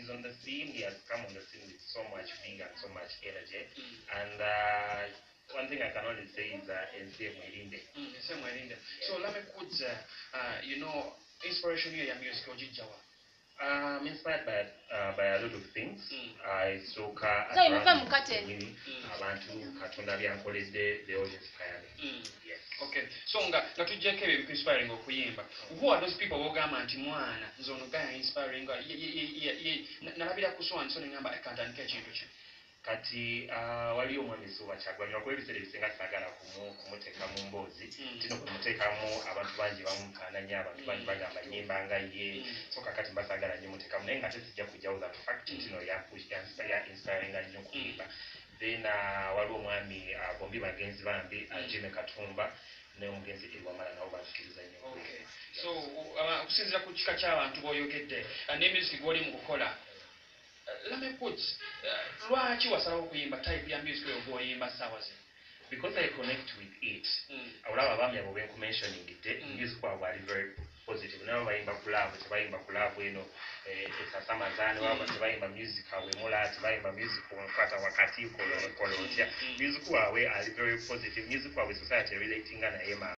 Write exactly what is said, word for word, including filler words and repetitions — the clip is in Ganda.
on the scene. He has come on the scene with so much vigor and so much energy. Mm. And uh, one thing I can only say is uh, N C M Mwirinde. Mm, N C M Mwirinde. So Lamech Woods, uh, uh, you know, inspiration here, your music, Ojijawa. I'm inspired by uh, by a lot of things. Mm. I soka so you move community. Abantu katonda byankolede they all inspire me. Mm. Yes. Okay. So nga natujjeko ebyo inspiring okuyimba. Who are those people who gamba nti mwana nzono gaya inspiring nalabira kuswa nsoni ngamba ekantandika ekintu kye. Kati uh, wali omwami Suba Kyagulanyi wakuba ebiseera ebisinga sagala kumuteeka mu mboozi kino kumuteekamu abantu bangi bamufaananya abantu bangi bagamba nnyimba nga ye so kakati mbasagala nnyo muteekamu naye nga tesijja kujjawo that fact kino ya-inspiringa nnyo kuyimba. Then uh, waliwo omwami uh, Bombi Bagenzi bambi uh, Jimmy Katumba n'omugenzi Ewamala nabo bansikiriza nnyo. Okay. So okusinziira ku kika ky'abantu b'oyogedde n'emusic gw'oli mu kukola Lamech Woods, lwaki wasalawo okuyimba type ya music oyimba ssaawa zino? Because I connect with it. Awulaba abaami abo be nkumentioning it, music wabwe ali very positive. Nabo bayimba ku laavu, tebayimba ku laavu eno esasamazaane, waba tebayimba music abwe mola, tebayimba music onkwata wakati kolotya. Music wabwe ali very positive. Music wabwe society relating naye